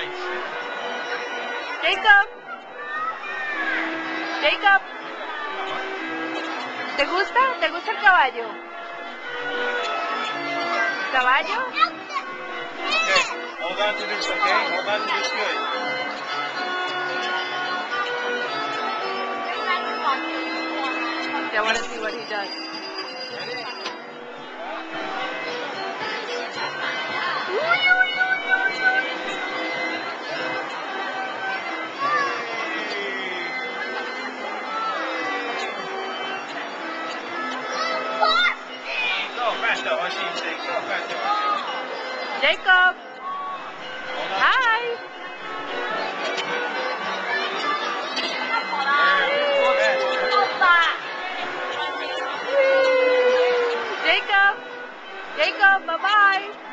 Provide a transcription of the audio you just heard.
Nice. Jacob. Jacob. ¿Te gusta? ¿Te gusta el caballo? ¿Caballo? Okay, hold on to this, okay? Hold on to this good. I want to see what he does. Ready? Go faster, Oshi. Say, go faster, Oshi. Jacob. Hold on. Hi. Jacob. Jacob, bye-bye.